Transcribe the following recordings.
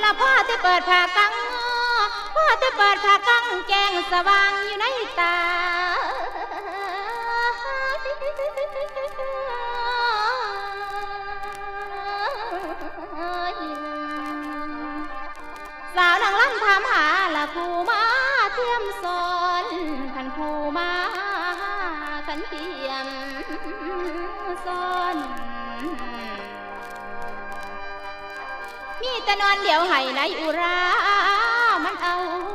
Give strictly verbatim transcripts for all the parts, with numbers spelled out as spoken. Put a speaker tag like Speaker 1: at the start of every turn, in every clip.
Speaker 1: แล้วพ่อจะเปิดผ่ากังพ่อจะเปิดผ่ากังแจ้งสว่างอยู่ในตาสาวนางล่ำถามหาละครูมาเทียมสอนขันครูมาขันเทียมสอนมีแต่นอนเดียวให้ในอุรามันเอา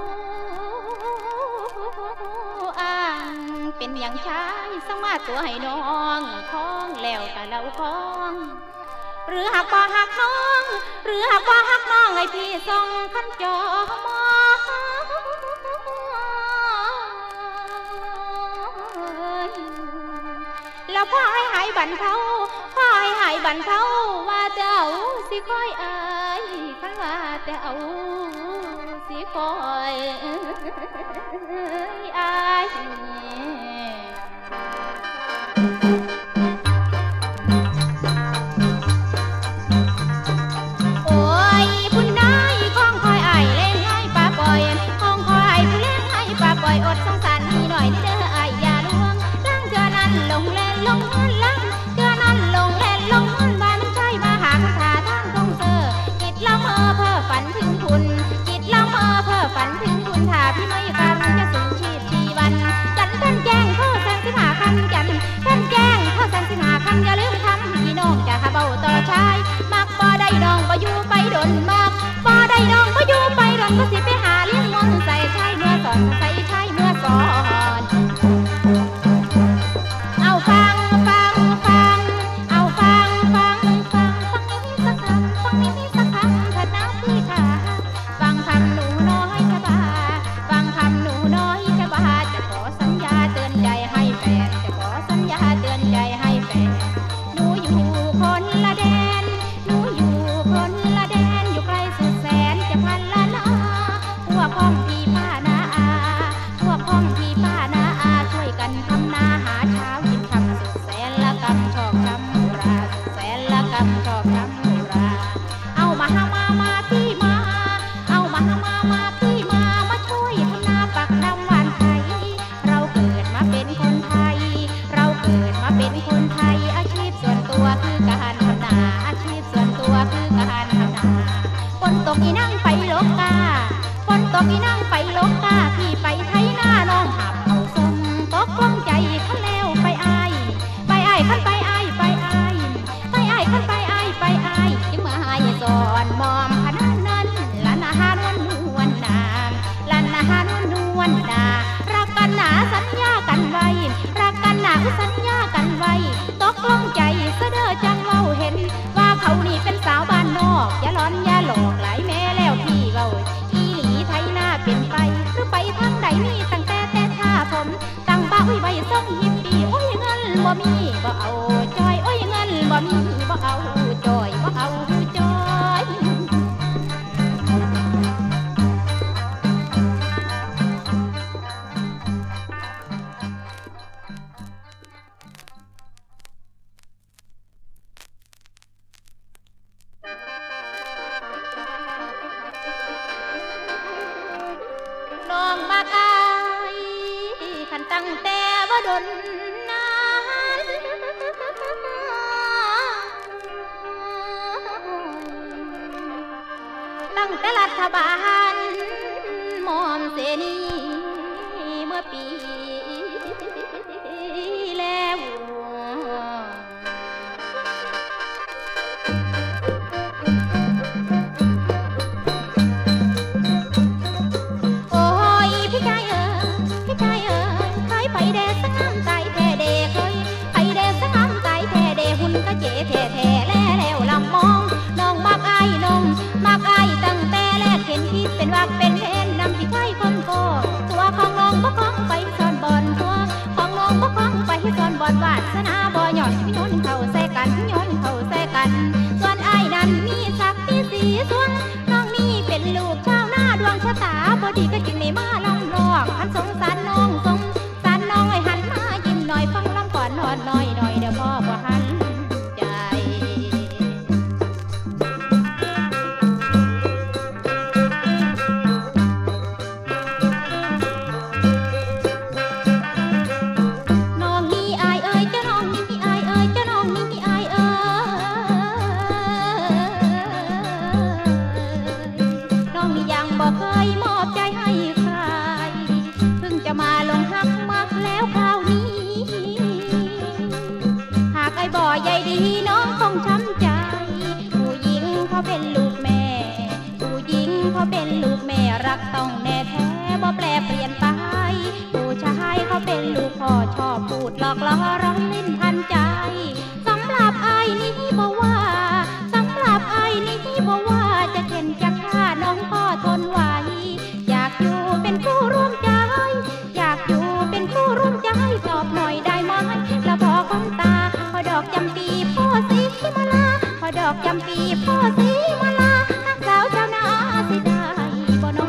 Speaker 1: อ้างเป็นอย่างชายสมาตัวให้น้องคล้องแล้วกะเล่าคล้องหรือหากว่าหักน้องหรือหากว่าหักน้องให้พี่ส่งขันจอมอแล้วพ่อให้หายบันเขาพ่อให้หายบันเขาว่าเจ้าสิคอยอายคันว่าเจ้าสิคอยอายโอ้ยคุณนายของคอยอายเล่นให้ป้าปล่อยของคอยผู้เล่นให้ป้าปล่อยอดสงสารนี่หน่อยเด้ออายอย่าลวงร่างเธอนั้นลงเล่นลงเงินลังเธอนั้นลงเล่นลงเงินบ้านมันใช่มาหาคำถาทางตรงเธอจิตละเมอเพ้อฝันถึงคุณจิตละเมอเพ้อฝันถึงคุณถ้าพี่ไม่การจะสูญชีพชีวันจันท่านแจ้งเพ้อแสงสิบหาคำจันท่านแจ้งเพ้อแสงสิบหาคำอย่าลืมคำพี่น้องจะหาเบาต่อชายมักบ่ได้ดองบ่อยู่ไปดนมากบ่ได้ดองบ่อยู่ไปดนก็สิไปหาเลี้ยงมนใส่ชายเมื่อสอนใส่ชายเมื่อสอนเอาฟังฟังฟังเอาฟังฟังฟังฟังนี้สักคำฟังนี้สักคำถ้าน้าพี่ค่ะฟังคำหนูน้อยชะบาฟังคำหนูน้อยชะบาจะขอสัญญาเตือนใจให้แฟนจะขอสัญญาเตือนใจให้แฟนหนูอยู่คนละแดนหนูอยู่คนละแดนอยู่ไกลสุดแสนจะพันละนาพวกพ้องพี่ป้านาอาพวกพ้องพี่ป้านาอาช่วยกันทำนาหาเช้ากินคำสุดแสนละกำชอกช้ำหูราสุดแสนละกำชอกช้ำหูราเอามาหามามาพี่มาเอามาหามามาพี่มามาช่วยทำนาปักดำหวานไทยเราเกิดมาเป็นคนไทยเราเกิดมาเป็นคนไทยอาชีพส่วนตัวคือการทำนาอาชีพส่วนตัวคือการทำนาฝนตกอีนั่งไปลกกาฝนตกอีนั่งไปลกกาพี่ไปไทยหน้าน้องหับเอาสมตกลงใจขันแล้วไปอายไปอายขันไปอายไปอายไปอายขันไปอายไปอายจึงมาให้สอนมอมขนาดนั้นลันอาหารวันนวลนามลันอาหารวันนวลนารักกันหนาสัญญากันไว้รักกันหนาสัญญากันไว้ตกลงใจเสดอจังเว้าเห็นว่าเขานี่เป็นสาวบ้านนอกอย่าร้อนอย่าหลอกหลายแม่แล้วพี่เว้าอีหลีไทยหน้าเป็นไปหรือไปทางใดมีตั้งแต่แต่ท่าผมตั้งบ้าอุ้ยใบส่งยิบปีโอ้ยเงินบ่มีบ่เอาจอยโอ้ยเงินบ่มีบ่เอาจอยบ่เอาจอยน้องมากอายขันตั้งแต่ว่าดนนานตั้งแต่รัฐบาลมอมเสนีเมื่อปีแล้วโอ้ยพี่ชายเอ๋ยพี่ชายเอ๋ยเคยไปแดดสักน้ำใจแท้เดเคยไปแดดสักน้ำใจแท้เดหุ่นก็เจ๋แท้แท้แล้วแล้วลำมองน้องมักอายน้องมักอายตั้งแต่แรกเห็นพี่อกล้อร้อนลิ้นพันใจสำหรับไอ้นี่บอกว่าสำหรับไอ้นี่บอกว่าจะเข็นจะฆ่าน้องพ่อทนไหวอยากอยู่เป็นคู่ร่วมใจอยากอยู่เป็นคู่ร่วมใจตอบหน่อยได้ไหมละพอคงตาพอดอกจำปีพ่อสีมาลาพอดอกจำปีพ่อสีมาลานักสาวชาวนาสิได้บ่น้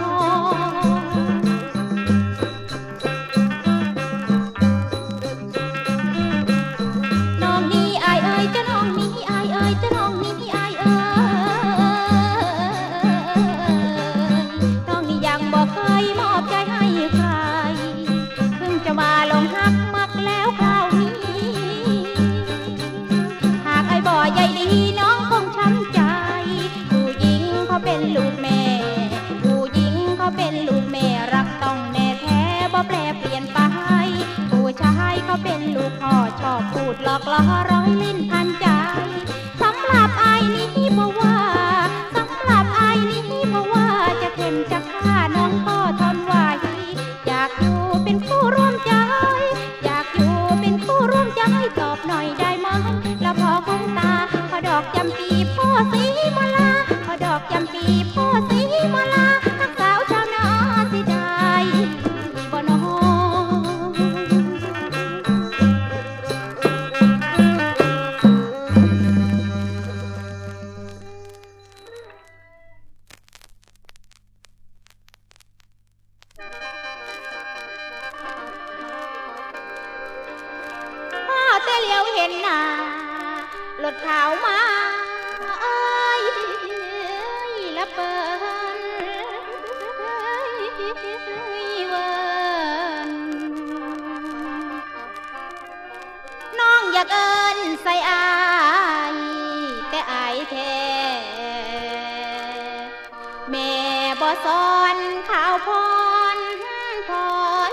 Speaker 1: องนี่อายเอ้ยจะน้องนี่อายเอ้ยจะน้องนี่อายเอ้ยน้องนี่ยังบอกเคยมอบใจให้ใครเพิ่งจะมาลงหักมักแล้วคราวนี้หากไอ้บ่ใหญ่ดีน้องคงช้ำใจผู้หญิงเขาเป็นลูกแม่ผู้หญิงเขาเป็นลูกแม่รักต้องแน่แท้บ่แปรเปลี่ยนไปผู้ชายเขาเป็นลูกพ่อชอบพูดหลอกล้อร้อยลิ้นพันใจสำหรับไอ้นี่บอกว่าสำหรับไอ้นี่บอกว่าจะเข็นจะฆ่าน้องพ่อทนไหวอยากอยู่เป็นคู่ร่วมใจอยากอยู่เป็นคู่ร่วมใจตอบหน่อยได้ไหมละพอคงตาพอดอกจำปีพ่อสีมาลาพอดอกจำปีพ่อสีมาลานักสาวชาวนาสิได้บ่น้องแต่เลี้ยวเห็นหน้ารถขาวมาเอ้ยละเปิ้นเวินน้องอยากเอิ้นใส่อายแต่อายแท้แม่บ่สอนข่าวพรพร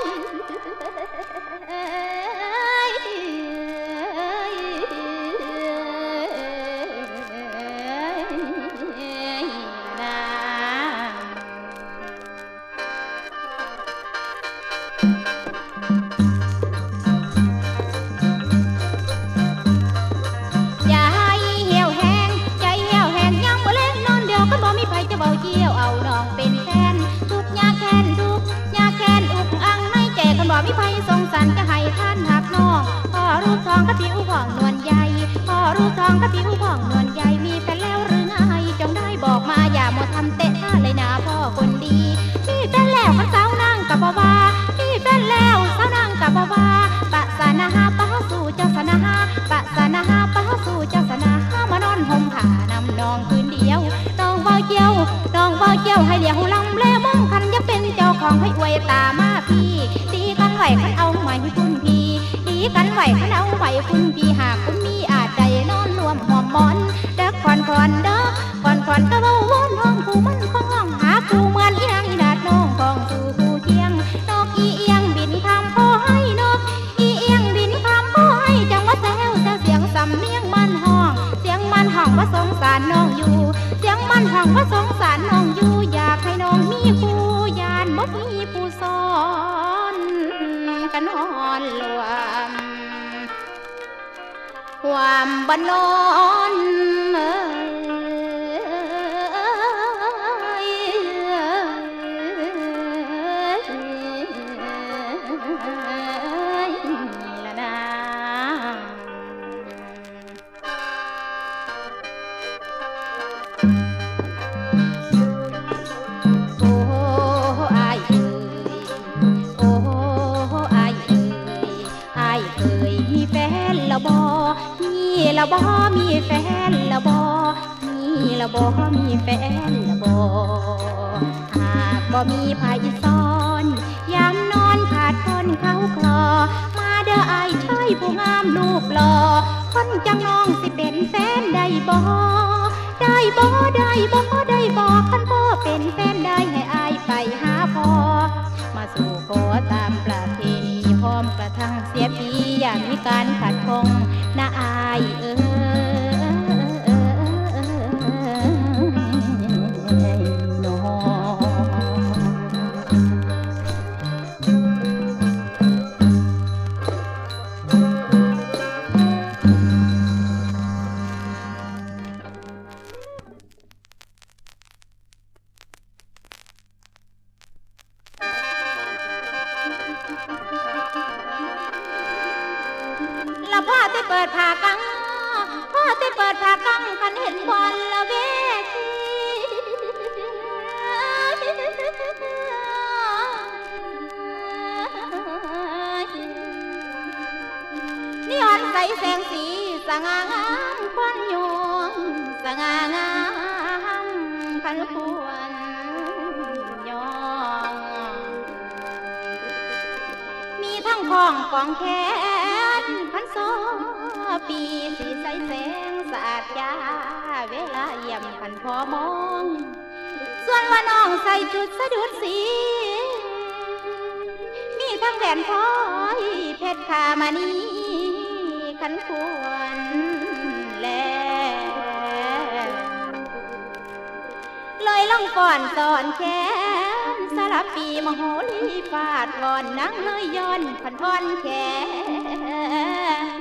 Speaker 1: อย่าให้เหี่ยวแห้งใจเหี่ยวแห้งยังบ่เล่นนอนเดียวก็บ่มีไผจะเบาเกี่ยวเอาน้องเป็นแฟนทุกยาแค้นทุกยาแค้นอุกอังในใจคันบ่มีไผสงสารจะให้ท่านหักน้องพ่อรูปทองกับผิวผ่องนวลใหญ่พ่อรูปทองกับผิวผ่องนวลใหญ่มีแฟนแล้วหรือไงจงได้บอกมาอย่ามัวทำเตะท่าเลยนะพ่อคนดีมีแฟนแล้วคันสาวนั่งกับบ่ว่ามีแฟนแล้วสาวนั่งกับบ่ว่าปะสานะฮะปะสู่เจ้าสนะฮะปะสานะฮะปะสู่เจ้าสนะฮะมานอนห่มผ้านำน้องคืนเดียวน้องเบาเจียวน้องเบาเจียวให้เหลียวลำเล่มองคันยังเป็นเจ้าของให้อวยตามาพี่ดีกันไหวคันเอาไหวคุณพี่ดีกันไหวคันเอาไหวคุณพี่หากคุณมีอาจใจนอนรวมหอมมอนเด็กควันควันเด้อควันควันก็เบาวนห้องผู้มันคล้องหาคู่เหมือนอีนางอีดาดน้องคองสู่ผู้เทียงนกอีเอียงบินคำพ่อให้นกอีเอียงบินคำพ่อให้จังว่าแซวแซวเสียงสำเนียงมันห้องเสียงมันห้องว่าสงสารน้องอยู่เสียงมันห้องว่าสงสารน้องอยู่อยากให้น้องมีผู้ยานบ่มีผู้สอนกันนอนรวมความบ้านนอนละนะโอ้อายเอ๋ยโอ้อายเอ๋ยอายเอ๋ยมีแฟนละบ่มีละบ่มีแฟนละบ่มีละบ่มีแฟนละบ่หากบ่มีไผซ้อนยามนอนขาดคนเขาคลอมาเด้ออายชายผู้งามรูปหล่อคนจังน้องสิเป็นแฟนได้บ่ได้บ่ได้บ่ได้บ่คันพ่อเป็นแฟนได้ให้อายไปหาพ่อมาสู่ขอตามประเพณีพร้อมกระทั่งเสียทีอย่างมีการขัดข้องนะอายเอ้ยน้องแล้วพ่อได้เปิดผ่ากังพ่อได้เปิดผ่ากังคันเห็นบอลละเวทีนี่อ่อนใสแสงสีสง่างามควันยงสง่างามคันควรยองมีทั้งของกองแขนพันโซปีสีใสแสงสะอาดยาเวลาเยี่ยมพันพอมองส่วนว่าน้องใส่ชุดสะดุดสีมีทั้งแหวนพลอยเพชรขามานีขันควรแลเลยล่องก่อนสอนแขนสลับปีมโหรีฟาดก่อนนั่งเลยย้อนพันพรแขน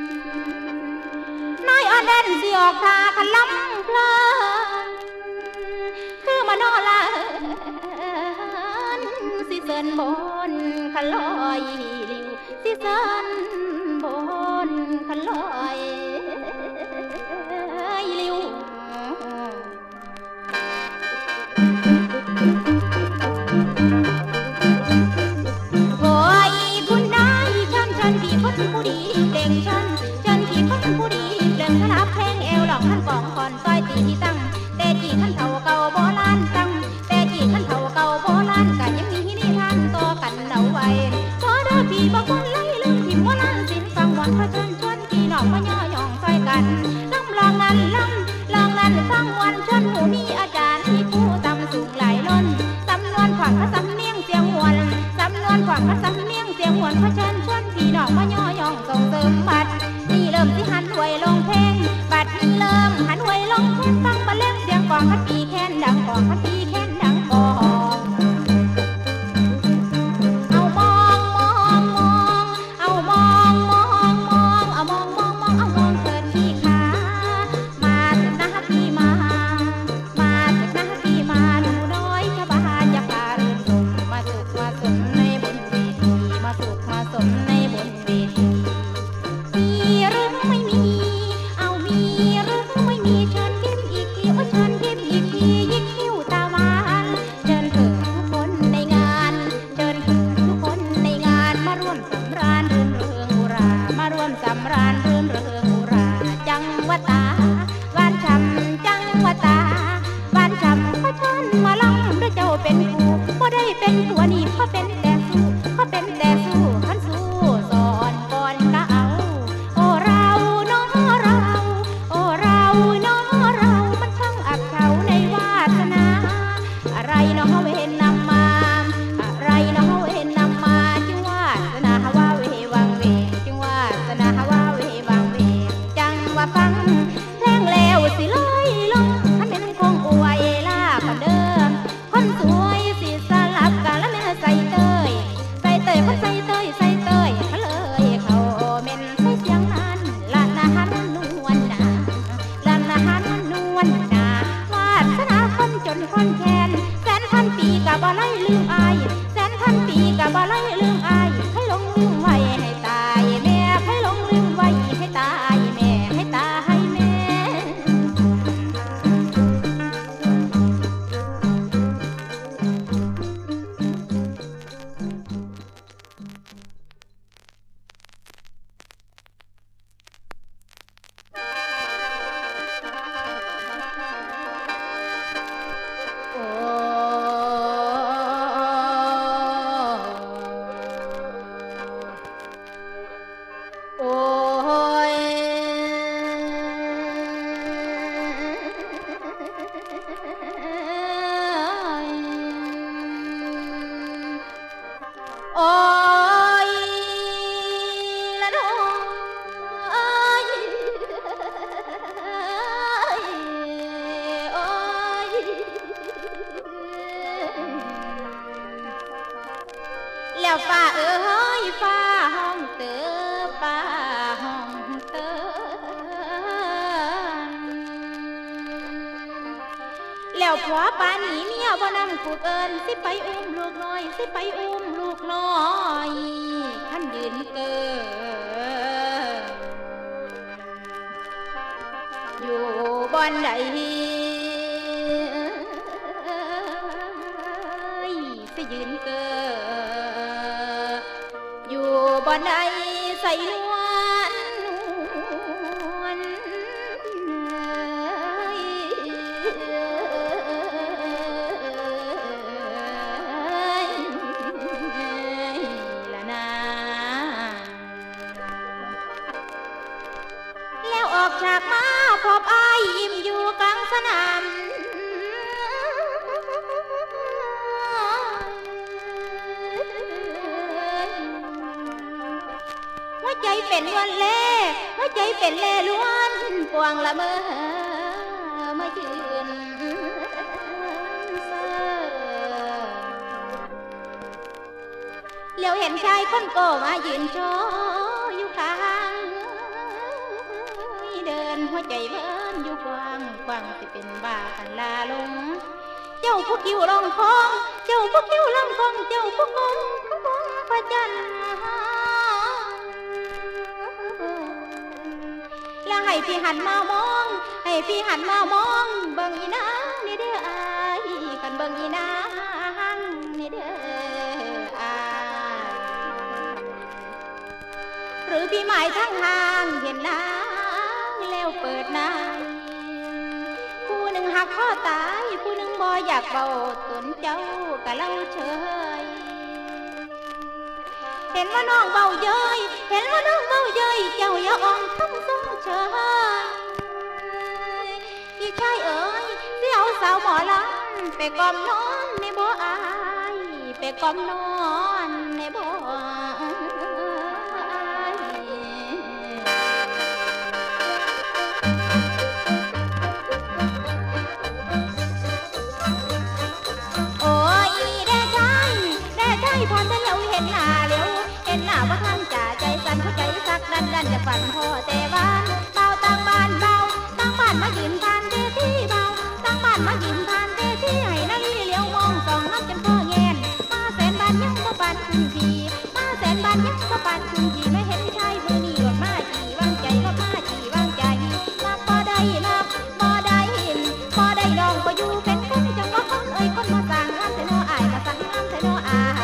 Speaker 1: นายอ่อนเด่นสิออกทาขันล้ำเพลินคือมโนลาสิเสินบนขันลอยลิวสิเสินบนขันลอยลิวโอยคุณนายฉันฉันกี่คนผู้ดีเด่งฉันฉันกี่คนผู้ดีเด่งขนาดเพลงเอวหลอกขันกองคอนต้อยตีที่ตั้งแต่กี่ขันเท่าเก่าโบราณตั้งแต่กี่ขันเท่าเก่าโบราณกันยังมีนิทานตัวกันเอาไว้ขอเด้อพี่บอกคนไล่ลืมถิ่มว่าล้านสินฟังวันพระชนชวนพี่น้องมาย่อย่องซอยกันล้ำลองนั้นล้ำลองนั้นฟังวันชนหูมีอาจารย์ที่ผู้ตำสูงหลายล้นสำนวนขวัญพระสำเนียงเสียงหวนสำนวนขวัญพระสำเนียงเสียงหวนพระชนชวนพี่น้องมาย่อย่องส่งเสริมบัดนี่เริ่มที่หันหวยลงเพลงบัดนี้เริ่มหันหวยลงเพลงฟังบรรเลงเสียงกองพัดปีแค้นดังกองพัดปีแค้นดังกองเอามองมองมองเอามองมองมองเอามองมองมองเอามองเถิดพี่ขามาเถิดนะพี่มามาเถิดนะพี่มาหนูน้อยชะบาจะพาเรื่นรมมาสุขมาสมในบนเวทีมาสุขมาสมในบนเวทีมีหรือไม่มีเอามีหรือไม่มีเชิญยิ้มอีกทีว่าเชิญยิ้มอีกทียิ่งคิ้วตาหวานเชิญเถิดทุกคนในงานเชิญเถิดทุกคนในงานมาร่วมสำราญรื่นเริงอุรามาร่วมสำราญรื่นเริงอุราจังหวัดตาบ้านช้ำจังหวัดตาบ้านช้ำเขาเชิญมาล่ำด้วยเจ้าเป็นผู้บ่ได้เป็นผัวนี่เขาเป็นแต่สู้เขาเป็นแต่สู้ขันสู้สอนก่อนก็เอาโอ้เราน้อเราโอ้เราน้อเรามันช่างอับเฉาในวาสนาอะไรน้อเวนนำมาอะไรน้อเวนนำมาจึงวาสนาว่าเววังเวจึงวาสนาว่าเววังเวจังว่าฟังเพลงแล้วสิเลยลงท่านเป็นคงอวยลาคนเดิมคนสวยสิสลับกันแล้วแม่ใส่เตยใส่เตยคนใส่เตยใส่เตยเขาเลยเขาเม่นใส่เสียงนั้นละนาฮันนวลนาละนาฮันนวลนาวาสนาคนจนคนแค้นแสนพันปีกับบ่ไล่ลืมอายแสนพันปีกับบ่ไล่ลืมอายให้ลงลืมไว้ให้ตายแม่ให้ลงลืมไว้ให้ตายแม่ให้ตายแม่โอ้ยโอ้ยละน้อยโอ้ยแล้วฟ้าเอ้ยฟ้าห้องเตอฟ้าห้องเตอแล้วผัวป่านี้เมียบ่นำกูเอินสิไปอุ้มลูกน้อยสิไปอุ้มลูกน้อยขันยืนเกินอยู่บ่อนใดสิยืนเกออยู่บ่อนใดใส่นวลนวลละนาแล้วออกจากมาพบอ้ายยิ้มอยู่กลางสนามหัวใจเป็นวันเล่หัวใจเป็นเล่ล้วนปวงละเมอมายืนเซ่อเลี้ยวเห็นชายคนโกมายืนโชว์อยู่ข้างเดินหัวใจเบิ้นอยู่กว้างกว้างสิเป็นบ้าคันลาลงเจ้าผู้คิวลองคองเจ้าผู้คิวลองคองเจ้าผู้คงคงพระจันทร์แล้วให้พี่หันมามองให้พี่หันมามองเบิ่งอีนางนี่เด้ออายกันเบิ่งอีนางนี่เด้ออายหรือพี่หมายทั้งห่างเห็นนางแล้วเปิดนายผู้หนึ่งหักข้อตายผู้หนึ่งบ่อยากเบาตนเจ้ากะเล่าเฉยเห็นว่าน้องเบาเย้ยเห็นว่าน้องเบาเย้ยเจ้าอย่าอ่อนทั้งทรงเฉยพี่ชายเอ๋ยเสี่ยวสาวหมอลำไปกอมนอนในบ่ออายไปกอมนอนในบ่อพอจะเลี้ยวเห็นหน้าเลี้ยวเห็นหน้าว่าท่านจ่าใจสั่นหัวใจสักดันดันจะฝันพ่อแต่บ้านเบาตั้งบ้านเบาตั้งบ้านมายืนผ่านเตที่เบาตั้งบ้านมายืนผ่านเตที่ให้นาลีเลี้ยวมองส่องน้ำจนพ่อแงนมาแสนบานยังบ่ปานคืนทีมาแสนบานยังบ่ปานคืนทีไม่เห็นชายมือนี่รถมาขี่วางใจรถมาขี่วางใจมาบ่ได้นับบ่ได้หินบ่ได้ดองบ่อยู่เป็นคนจังว่าคนเอ้ยคนมาสั่งงานเสนออายมาสั่งงานเสนออาย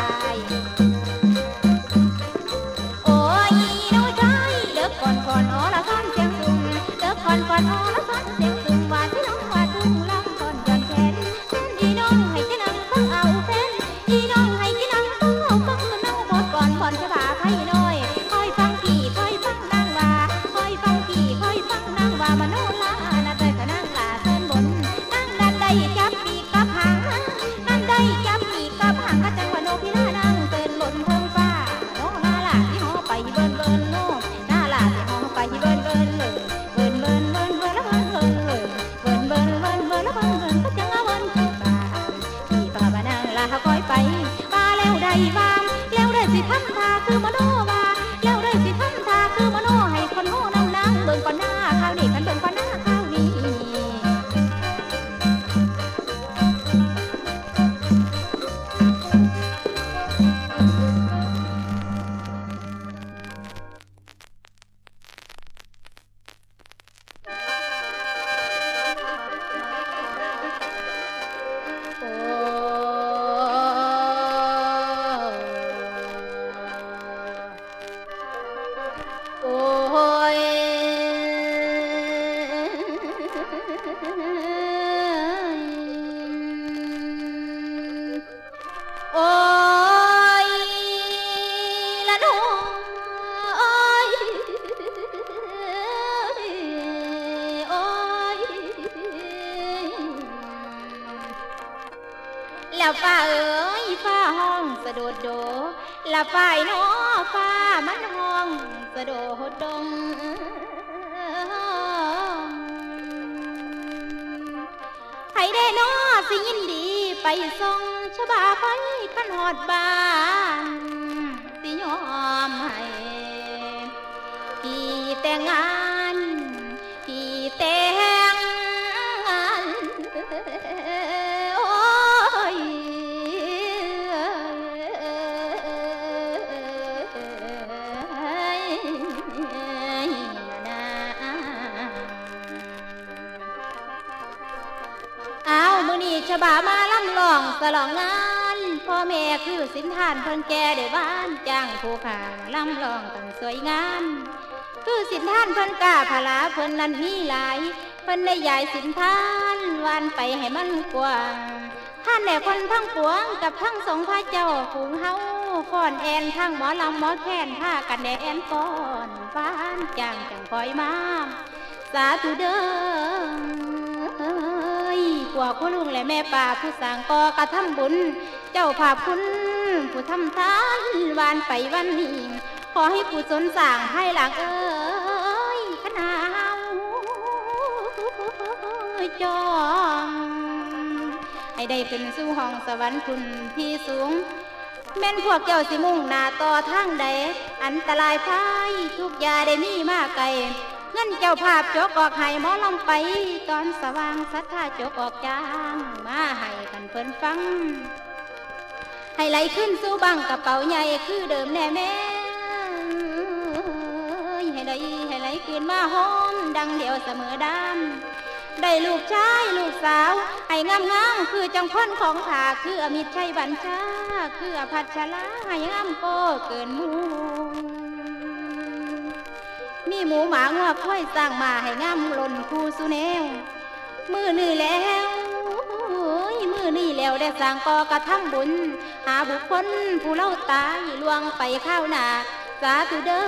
Speaker 1: ก่อนก่อนอ๋อละซ้อนเสียงซุ่มเลิกก่อนก่อนอ๋อละซ้อนเสียงซุ่มว่าที่น้องว่าตุ้งลำก่อนย้อนแขนเส้นยีน้องให้ที่นั่งฟังเอาเส้นยีน้องให้ที่นั่งฟังเอาฟังมันนั่งบดก่อนก่อนจะพาใครน้อยคอยฟังพี่คอยฟังนางว่าคอยฟังพี่คอยฟังนางว่ามาโนลานาเตยกับนางลาเส้นบนนางดันได้จับปีกกับหางนั่นได้จับปีกกับหางก็จังว่าโนพิลานางเส้นบนเทิงฟ้าโนลาลาที่หอไปเบิ่นเบิ่นโนไปเบิ่นเบิ่นเลยเบิ่นเบิ่นเบิ่นเบิ่นแล้วเบิ่นเบิ่นเลยเบิ่นเบิ่นเบิ่นเบิ่นแล้วเบิ่นเบิ่นก็จังเอาเบิ่นที่ป่าที่ป่าบ้านนางลาคอยไปป่าแล้วได้บ้างแล้วได้สิทำท่าคือมโนว่าแล้วได้สิทำท่าคือมโนให้คนโง่นำนางเบิ่งก่อนหน้าข้าวนี้กันเบิ่งก่อนหน้าข้าวนี้แล้วฟ้าเอ๋ยฟ้าห้องสะโดดโดละฝ่ายน้อฟ้ามันห้องสะโดดดงให้ได้น้อสิยินดีไปส่งชบาไปขันหอดบ้านสิยอมให้พี่แต่งงานพี่แต่งงานฉบามาลำลองสลองงานพ่อแม่คือสินทานเพิ่นแก่ได้บ้านจ้างผู้ขางลำลองตั้งสวยงามคือสินทานเพิ่นกล้าพลาเพิ่นนั้นมีหลายเพิ่นได้ใหญ่สินทานวันไปให้มันกว้างท่านได้คนทั้งปวงกับทั้งสงฆ์พระเจ้าฝูงเฮาฟ้อนแอนทั้งหมอลำหมอแค้นผ้ากันแดแอนฟ้อนฟ้านจ้างจังคอยมาสาธุเด้อกว่าคุณลุงและแม่ป่าผู้สร้างก่อกระทำบุญเจ้าภาพคุณผู้ทำทานวานไปวันนี้ขอให้ผู้สนสร้างให้หลังเอ้ยขนาวจองให้ได้เป็นสู่ห้องสวรรค์คุณที่สูงแม่นพวกเจ้าสิมุ่งหน้าต่อทางใดอันตรายภัยทุกยาได้มีมาไกลเงินเจ้าภาพจกออกให้หมอลำไปตอนสว่างศรัทธาจกออกจางมาให้กันเพิ่นฟังให้ไหลขึ้นสู่บังกระเป๋าใหญ่คือเดิมแน่แม่ให้ได้ให้ไหลขึ้นมาหอมดังเดียวเสมอดานได้ลูกชายลูกสาวให้งามงามคือจังพ้นของผาคืออมิตรชัยบัญชาคืออภัชราให้งามโกเกินมูมีหมูหมางัวค่อยสร้างมาให้งามหล่นคูสุเนวมือนี่แล้วมือนี่แล้วได้สร้างก่อกระทำบุญหาบุคคลผู้เล่าตายล่วงไปข้าวหน้าสาธุเด้อ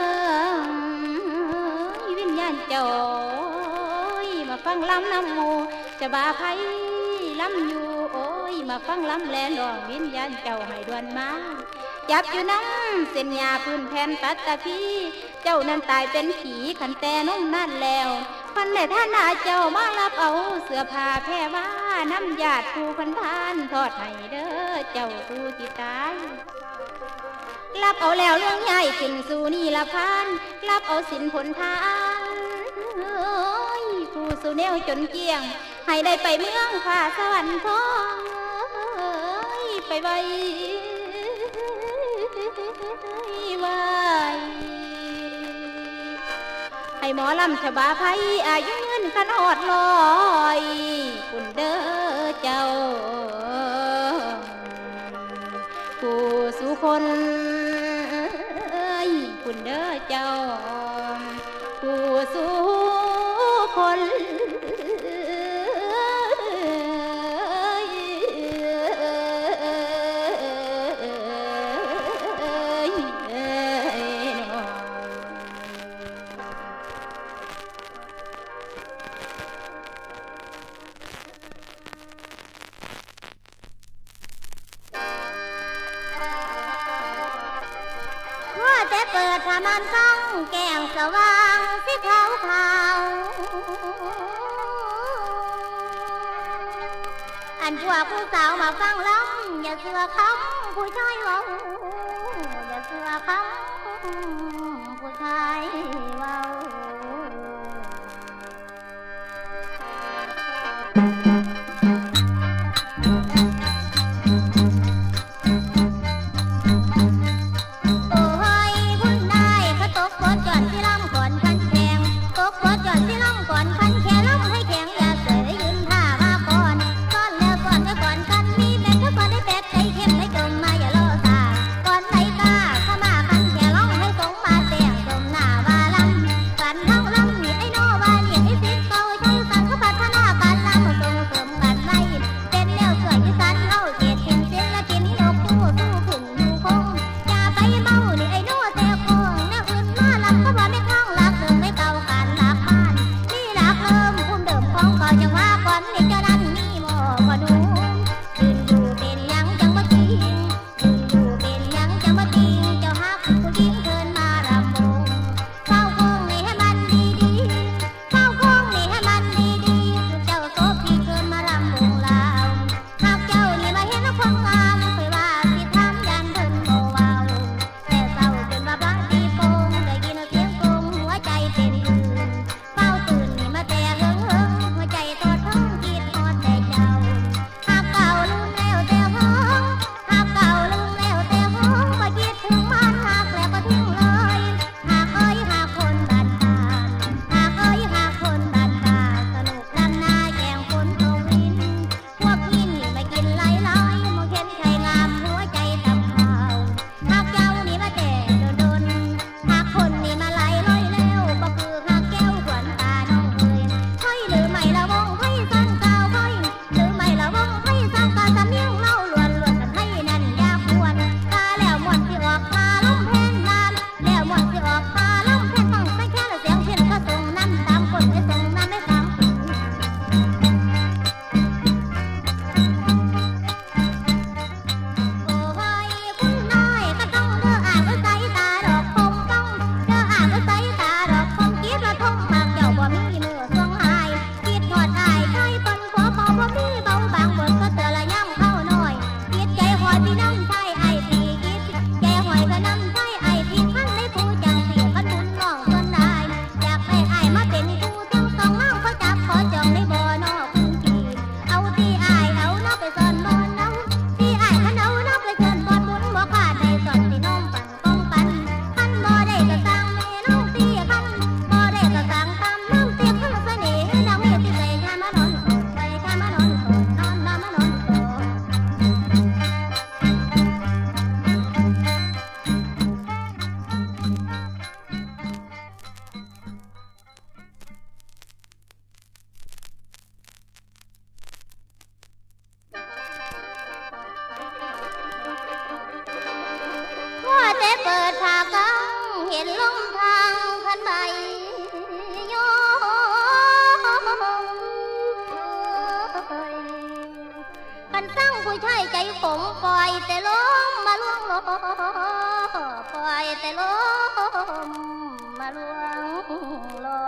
Speaker 1: วิญญาณเจ้ามาฟังลำน้ำมูจะบาไพลำอยู่โอ้ยมาฟังลำแลนองวิญญาณเจ้าให้ด่วนมาจับอยู่น้ำเส้นยาพื้นแผ่นตัดตะพีเจ้านั้นตายเป็นผีขันแต่นุ่มนั่นแล้วพันในท่านอาเจ้ามารับเอาเสื้อผ้าแพร่ว่าน้ำหยาดผู้พันทานทอดให้เด้อเจ้าผู้ที่ตายรับเอาแล้วเรื่องใหญ่ขึ้นสู่นี่ละพันรับเอาสินผลทานผู้สู่แนวจนเกี่ยงให้ได้ไปเมืองฟ้าสวรรค์ทองไปไว้ไว้ให้หมอลำฉบาไพอายุยืนขนอดลอยคุณเด้อเจ้าผู้สู่คนคุณเด้อเจ้าผู้สู่คนเปิดผ้าม่านฟังแก้งสว่างสีขาวขาวอันพวกผู้สาวมาฟังล้ำอย่าเสือคำผู้ชายเว้าอย่าเสือคำผู้ชายเว้าผู้ชายใจขมปล่อยแต่ลมมาล่วงลมปล่อยแต่ลมมาล่วงลม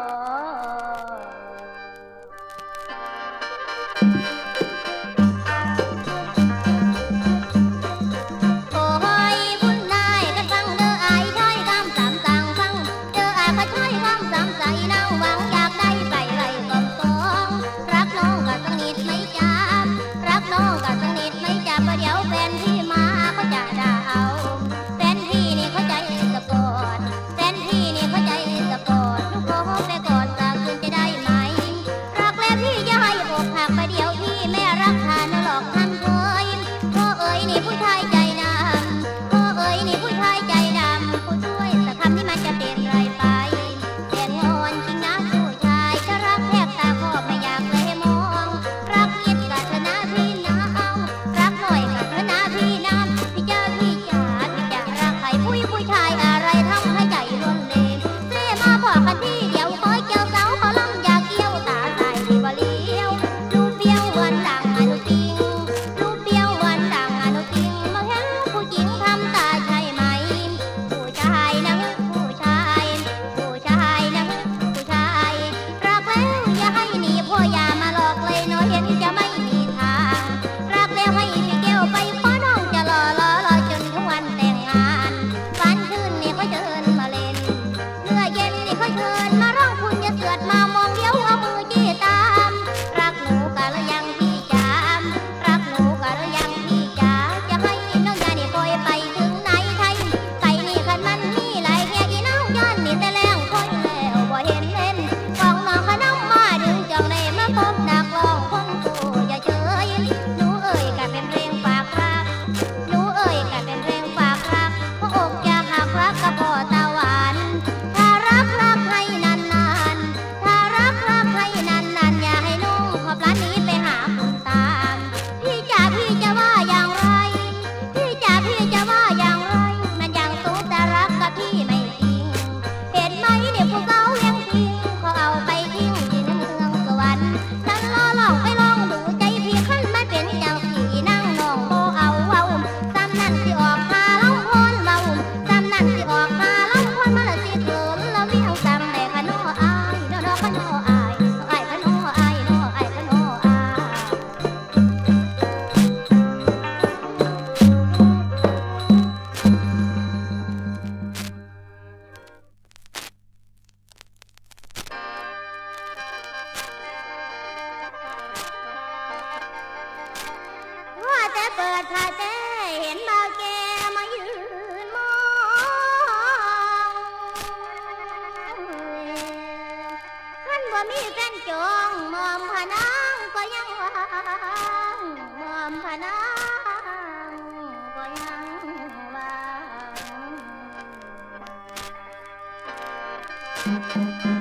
Speaker 1: มีแฟนจองมอมพะนางก็ยังวางมอมพะนางก็ยังวาง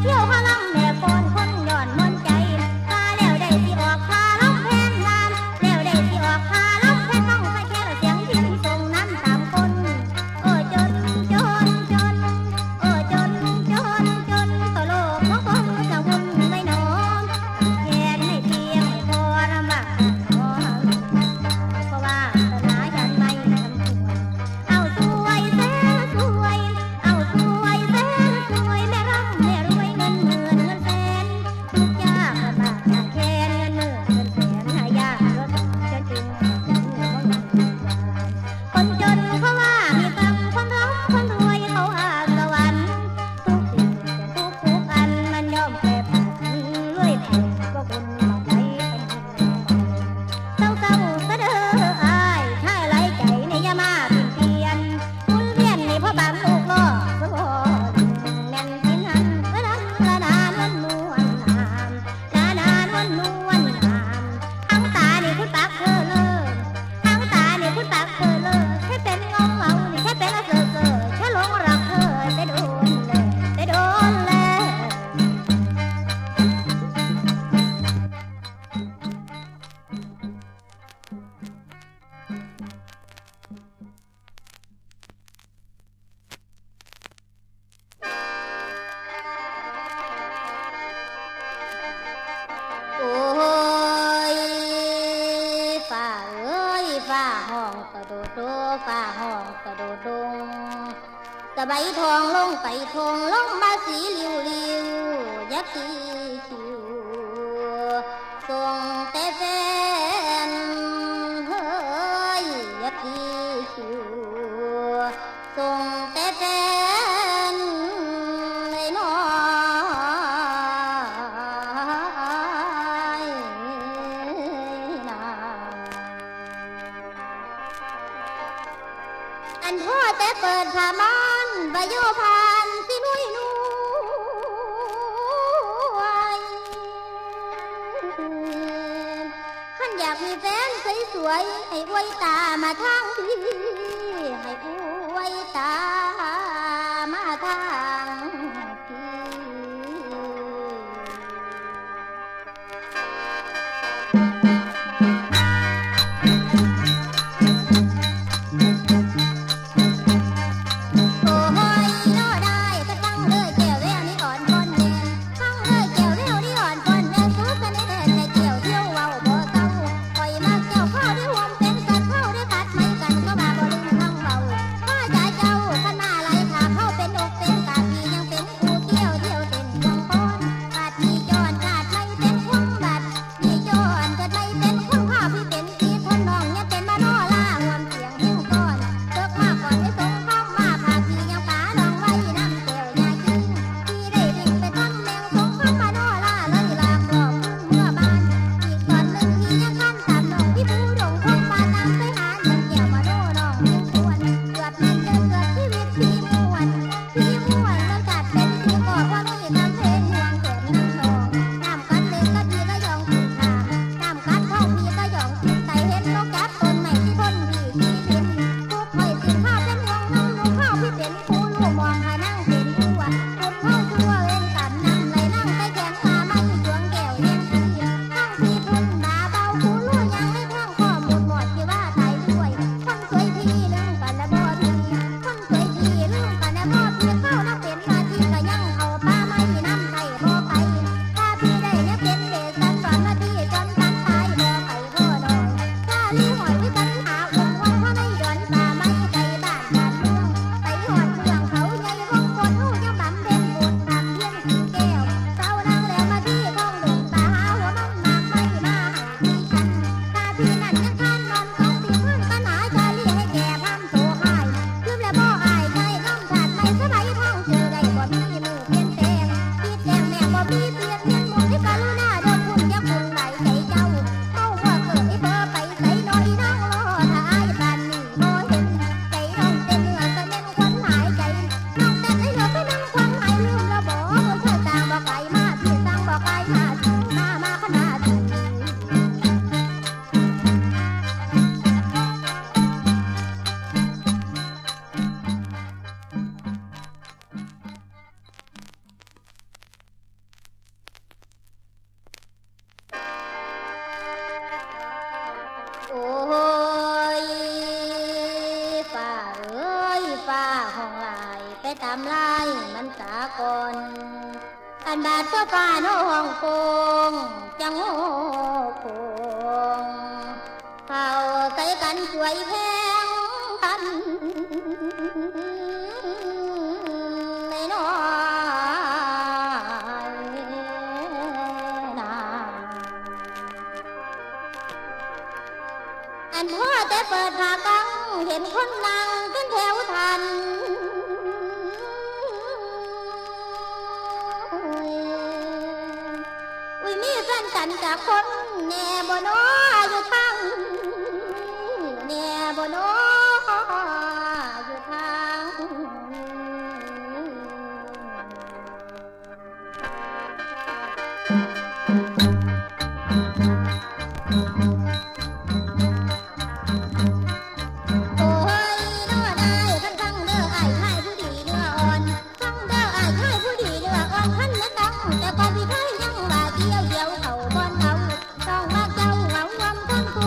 Speaker 1: แะใบทองลงไปทองลงมาสีลิวลิวยักษ์คิวส่งแต่แฟนเฮ้ยยักษ์คิวส่งแต่แฟนในน้อยนาอันพ่อแต่เปิดผ้าม่านใบโยพานสินุ่ยนุ่ยขันอยากมีแฟนสวยๆให้อวยตามาทางพี่ให้อวยตามาทางพี่อันบาดก็ฟ้าโน้องโป่งจังโง่โป่งเขาใส่กันสวยแพงพันในน้อยนาอันพ่อแต่เปิดผ้ากังเห็นคนนั่งขึ้นแถวทันกันจากคนแน่บ่น้ออยู่ทางแน่บ่น้ออยู่ทางโอ้ยน้อได้ท่านฟังเด้ออ้ายชายผู้ดีเนื้ออ่อนฟังเด้ออ้ายชายผู้ดีเนื้ออ่อนท่านและตั้งแต่ก่อนพี่ไทยยังว่าเกี่ยวเกี่ยวเขาบอนเขาต้องมาเจ้าเหงางอมทั้ง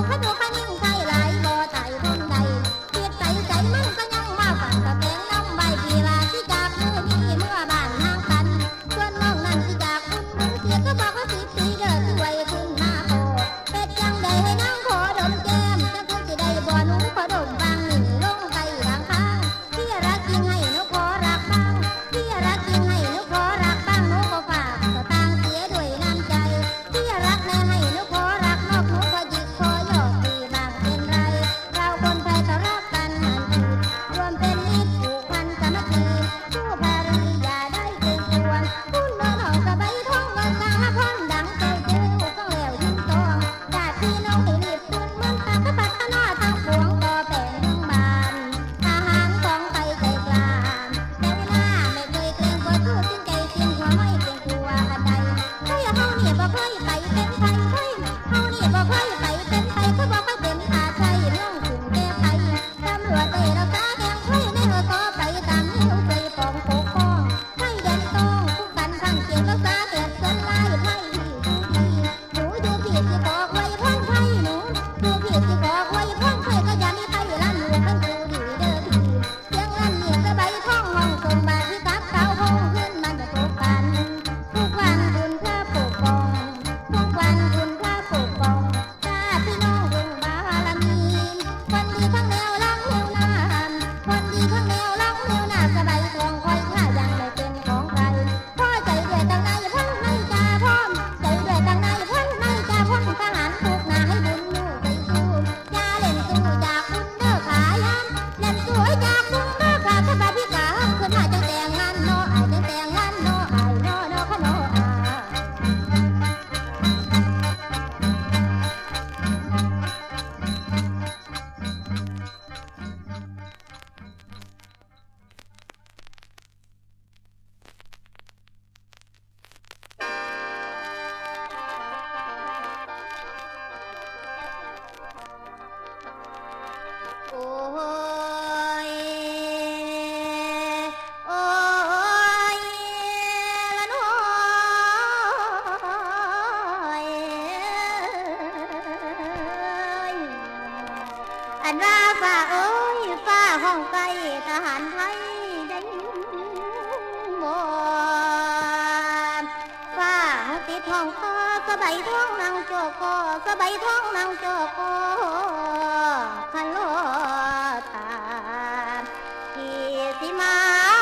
Speaker 1: ติดห้องคอสบายท้องนางโจโกสบายท้องนางโจโกคันโลตาที่สิมา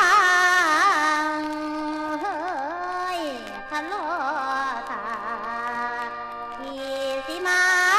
Speaker 1: เฮ้ยคันโลตาที่สิมา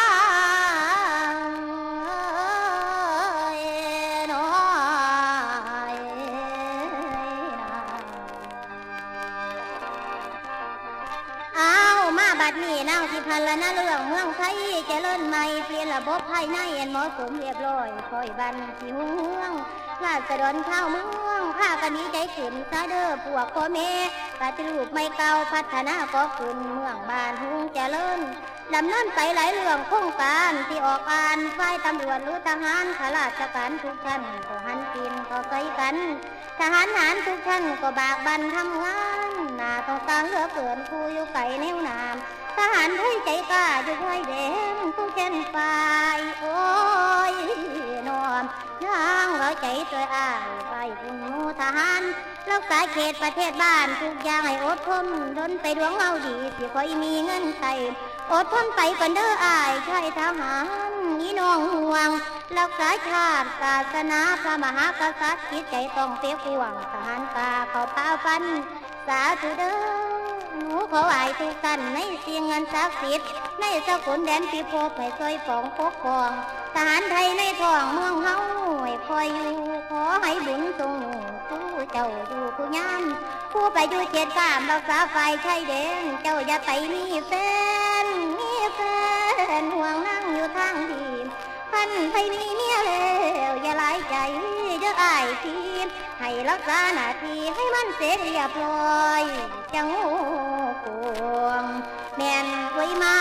Speaker 1: บัดนี้นางสิพันละนะเรื่องเมืองไทยเจริญใหม่เปลี่ยนระบบภายในอันเหมาะสมเรียบร้อยคอยบันสิหุ่งเมืองราษฎรข้าวเมืองข้ากันนี้ใจขึ้นซาเด้อพวกพ่อแม่ปฏิรูปไม่เก่าพัฒนาก็ขึ้นเมืองบ้านหุ่งเจริญดำเนินไปหลายเรื่องโครงการที่ออกอ่านฝ่ายตำรวจหรือทหารข้าราชการทุกท่านก็หันกินก็ใส่กันทหารหารทุกท่านก็บากบันทำงานหน้าต้องสร้างเหลือเกินผู้อยู่ไก่แนวนามทหารไทยใจกล้าอยู่ไทยแดงทุกเช่นฝ่ายโอ้ยนอมย่างเราใจตัวอ้ายไปคุณมูทหารรักษาเขตประเทศบ้านทุกอย่างให้อดทนทนไปดวงเอาดีที่คอยมีเงินใส่อดทนไปก่อนเด้ออ้ายใช่ทหารนี่น้องห่วงรักษาชาติศาสนาพระมหากษัตริย์จิตใจต้องเปียกห่วงทหารกาเขาพาฟันสาธุเด้อหนูขอไหว้ทุกท่านในเสียงเงินศักดิ์สิทธิ์ในสกุลแดนพิภพให้ช่วยปองปกป้องทหารไทยในท้องเมืองเฮาให้คอยอยู่ขอให้บุญทรงผู้เจ้าอยู่ผู้ยามผู้ไปอยู่เขตบ้านรักษาไฟชายแดนเจ้าอย่าไปมีแฟนมีแฟนห่วงนั่งอยู่ทางดีท่านไทยมีเมียแล้วอย่าหลายใจเด้ออ้ายทีให้รักษาหน้าที่ให้มันเสร็จเรียบร้อยจังกวงแม่นไว้มา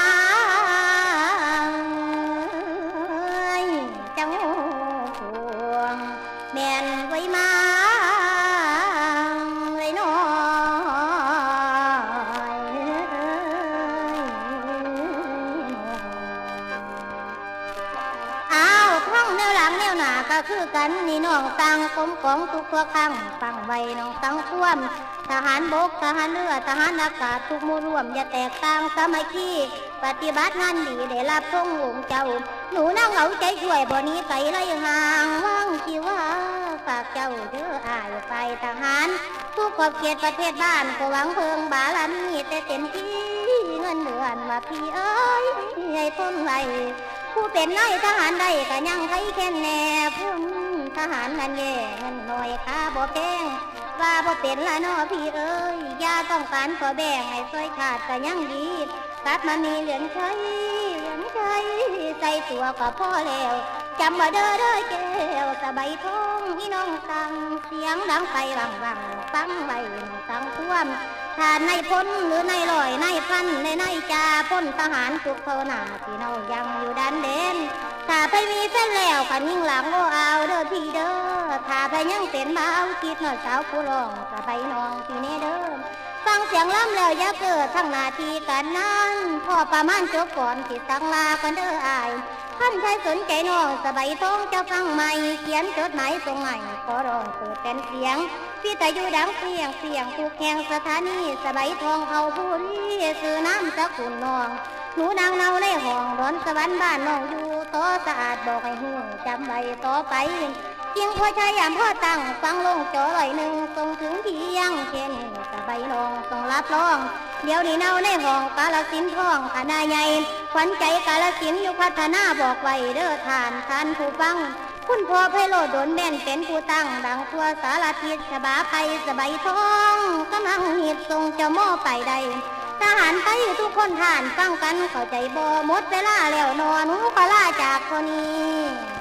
Speaker 1: จังกวงแม่นไว้มาเลยน้อยอ้าวท้องแนวหลังแนวหน้าก็คือกันนี่น้องตังกลมของทุกตัวข้างฟังไว้น้องตังคว่ำทหารบกทหารเรือทหารอากาศทุกมู่ร่วมอย่าแตกต่างสามัคคีปฏิบัติงานดีได้รับทรงองค์เจ้าหนูนั่งเอาใจช่วยบ่นี้ไกลไรห่างว่างชีว่าฝากเจ้าเด้ออ้ายไปทหารทุกขอบเขตประเทศบ้านก็หวังเพิงบาลามีแต่เต็มที่เงินเดือนว่าพี่เอ้ยให้ทนไว้ผู้เป็นนายทหารได้ก็ยังไทยแค่แน่พุ่นทหารนั่นแย่เงินหน่อยค่าบ่แพงว่าบ่เป็นละน้อพี่เอ้ยอย่าต้องการขอแบ่งให้ซอยขาดก็ยังดีกลับมามีเหรียญใช้เหรียญใช้ใส่ตัวก็พอแล้วจำมาเด้อเด้อแก้วสบายท้องพี่น้องตังเสียงดังไปวังวังฟังใบตังท่วมถ้าในพ้นหรือในลอยในพันในในจ่าพ้นทหารทุกเท่าหน้าพี่น้องยังอยู่ด้านเด่นถ้าไปมีแฟนแล้วกันยิ่งหลังโอ้เอาเด้อพี่เด้อถ้าไปยังเป็นเบาคิดหน่อยสาวผู้ร้องสบายน้องพี่เนเด้อฟังเสียงล้ำแล้วอย่าเกิดทั้งนาทีกันนั้นพอประมาณจบก่อนสิตั้งลากันเด้ออายท่านชายสนใจน้องสบายท้องจะฟังใหม่เขียนจดหมายส่งใหม่ขอร้องเปิดเป็นเสียงพี่แต่อยู่ดังเสียงเสียงทุกแห่งสถานีสบายทองเขาผู้รีซื้อน้ำสกุลน้องหนูนางเนาในห้องร้อนสวรรค์บ้านน้องอยู่โตสะอาดบอกให้หูจำไว้ต่อไปเพียงพอใช้ยามพ่อตั้งฟังลงจอลอยหนึ่งส่งถึงเพียงเช่นสบายน้องต้องรับรองเดี๋ยวนี้เนาในห้องกาลสินทองคณะใหญ่ขวัญใจกาลสินอยู่พัฒนาบอกไว้เด้อทานทานผู้ฟังคุณพ่อไพโรดดนแม่นเป็นผู้ตั้งดังตัวสารทิศฉบาไปสบายทองกำลังหิดทรงจะโม่ไปใดทหารไปทุกคนทานฟังกันเข้าใจบ่หมดเวลาแล้วนอนหนูก็ลาจากคนนี้